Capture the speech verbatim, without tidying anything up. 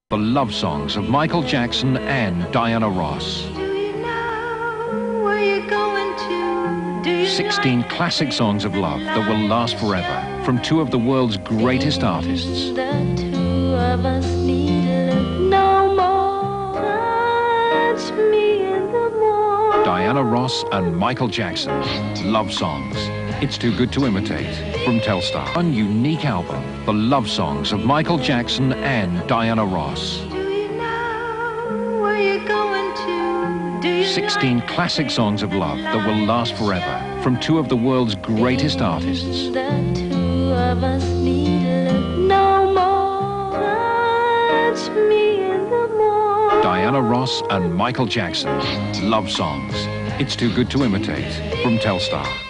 The love songs of Michael Jackson and Diana Ross. Do you know where you're going to? Do you sixteen like classic songs of love that will last forever from two of the world's greatest artists. The two of us need look no more. Touch me in the morning. Diana Ross and Michael Jackson. Love songs. It's Too Good to Imitate from Telstar. One unique album, the love songs of Michael Jackson and Diana Ross. Do you know where you're going to? Do you sixteen like classic songs of love that will last forever from two of the world's greatest artists. The two of us need look no more. Touch me in the morning. Diana Ross and Michael Jackson. Love songs. It's Too Good to Imitate from Telstar.